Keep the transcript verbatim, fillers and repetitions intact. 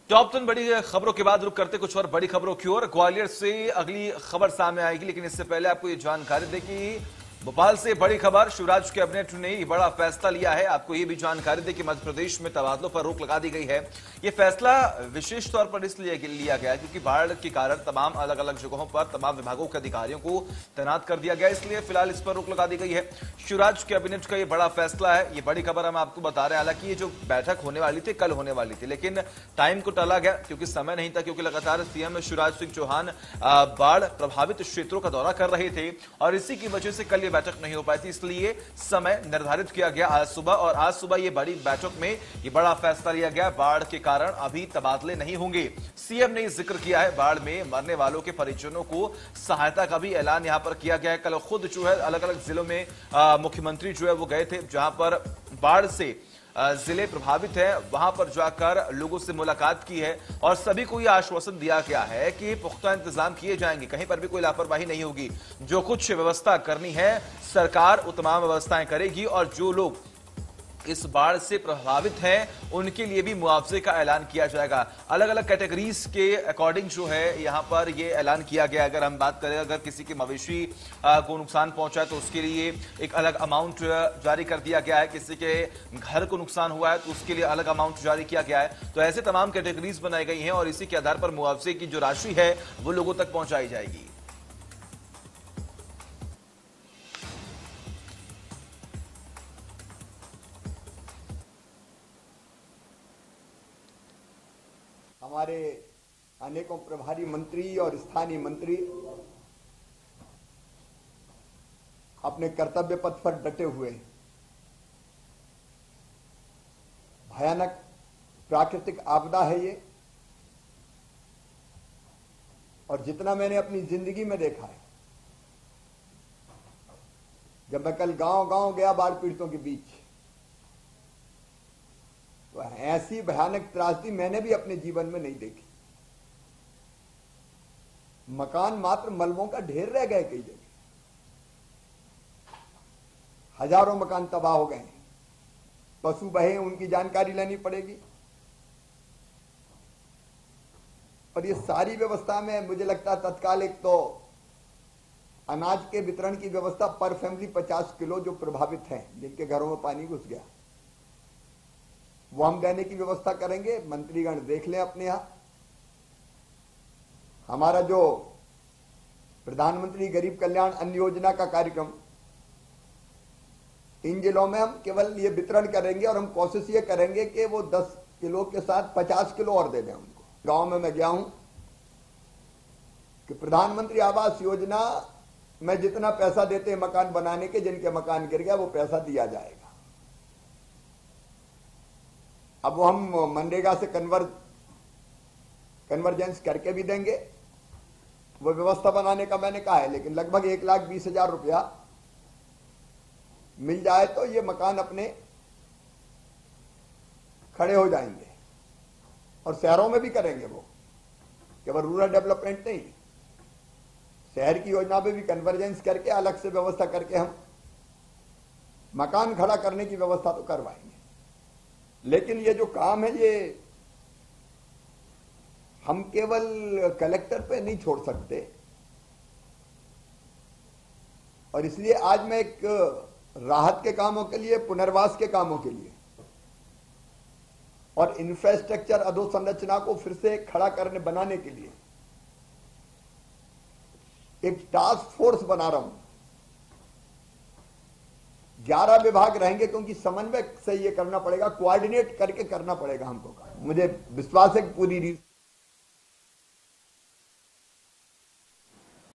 Top ten बड़ी खबरों के बाद रुक करते कुछ और बड़ी खबरों की ओर। ग्वालियर से अगली खबर सामने आएगी, लेकिन इससे पहले आपको ये जानकारी दें कि भोपाल से बड़ी खबर, शिवराज कैबिनेट ने बड़ा फैसला लिया है। आपको ये भी जानकारी दें कि मध्य प्रदेश में तबादलों पर रोक लगा दी गई है। ये फैसला विशेष तौर पर इसलिए लिया गया क्योंकि बाढ़ के कारण तमाम अलग अलग जगहों पर तमाम विभागों के अधिकारियों को तैनात कर दिया गया, इसलिए फिलहाल इस पर रोक लगा दी गई है। शिवराज कैबिनेट का ये बड़ा फैसला है, ये बड़ी खबर हम आपको बता रहे हैं। हालांकि ये जो बैठक होने वाली थी कल होने वाली थी, लेकिन टाइम को टाला गया क्योंकि समय नहीं था, क्योंकि लगातार सीएम शिवराज सिंह चौहान बाढ़ प्रभावित क्षेत्रों का दौरा कर रहे थे और इसी की वजह से कल ये बैठक नहीं हो पाई थी, इसलिए समय निर्धारित किया गया आज सुबह। और आज सुबह ये बड़ी बैठक में ये बड़ा फैसला लिया गया। बाढ़ के कारण अभी तबादले नहीं होंगे। सीएम ने जिक्र किया है बाढ़ में मरने वालों के परिजनों को सहायता का भी ऐलान यहां पर किया गया है। कल खुद जो है अलग अलग जिलों में मुख्यमंत्री जो है वो गए थे, जहां पर बाढ़ से जिले प्रभावित है, वहां पर जाकर लोगों से मुलाकात की है और सभी को यह आश्वासन दिया गया है कि पुख्ता इंतजाम किए जाएंगे, कहीं पर भी कोई लापरवाही नहीं होगी। जो कुछ व्यवस्था करनी है सरकार वो तमाम व्यवस्थाएं करेगी और जो लोग इस बाढ़ से प्रभावित हैं उनके लिए भी मुआवजे का ऐलान किया जाएगा। अलग अलग कैटेगरीज के अकॉर्डिंग जो है यहां पर ये ऐलान किया गया। अगर हम बात करें, अगर किसी के मवेशी को नुकसान पहुंचा है तो उसके लिए एक अलग अमाउंट जारी कर दिया गया है, किसी के घर को नुकसान हुआ है तो उसके लिए अलग अमाउंट जारी किया गया है। तो ऐसे तमाम कैटेगरीज बनाई गई हैं और इसी के आधार पर मुआवजे की जो राशि है वो लोगों तक पहुंचाई जाएगी। हमारे अनेकों प्रभारी मंत्री और स्थानीय मंत्री अपने कर्तव्य पथ पर डटे हुए हैं। भयानक प्राकृतिक आपदा है ये, और जितना मैंने अपनी जिंदगी में देखा है, जब मैं कल गांव गांव गया बाढ़ पीड़ितों के बीच, तो ऐसी भयानक त्रासदी मैंने भी अपने जीवन में नहीं देखी। मकान मात्र मलबों का ढेर रह गए, कई जगह हजारों मकान तबाह हो गए। पशु बहे, उनकी जानकारी लेनी पड़ेगी। और ये सारी व्यवस्था में मुझे लगता है तत्काल एक तो अनाज के वितरण की व्यवस्था पर फैमिली पचास किलो जो प्रभावित हैं, जिनके घरों में पानी घुस गया, वो हम देने की व्यवस्था करेंगे। मंत्रीगण देख लें अपने यहां। हमारा जो प्रधानमंत्री गरीब कल्याण अन्न योजना का कार्यक्रम, इन जिलों में हम केवल ये वितरण करेंगे और हम कोशिश ये करेंगे कि वो दस किलो के साथ पचास किलो और दे दें उनको। गांव में मैं गया हूं कि प्रधानमंत्री आवास योजना में जितना पैसा देते हैं मकान बनाने के, जिनके मकान गिर गया वो पैसा दिया जाएगा। अब वो हम मनरेगा से कन्वर्ज कन्वर्जेंस करके भी देंगे, वो व्यवस्था बनाने का मैंने कहा है। लेकिन लगभग एक लाख बीस हजार रुपया मिल जाए तो ये मकान अपने खड़े हो जाएंगे। और शहरों में भी करेंगे, वो केवल रूरल डेवलपमेंट नहीं, शहर की योजना में भी कन्वर्जेंस करके अलग से व्यवस्था करके हम मकान खड़ा करने की व्यवस्था तो करवाएंगे। लेकिन ये जो काम है ये हम केवल कलेक्टर पे नहीं छोड़ सकते, और इसलिए आज मैं एक राहत के कामों के लिए, पुनर्वास के कामों के लिए और इंफ्रास्ट्रक्चर अधोसंरचना को फिर से खड़ा करने बनाने के लिए एक टास्क फोर्स बना रहा हूं। ग्यारह विभाग रहेंगे क्योंकि समन्वय से ये करना पड़ेगा, कोऑर्डिनेट करके करना पड़ेगा हमको। मुझे विश्वास है कि पूरी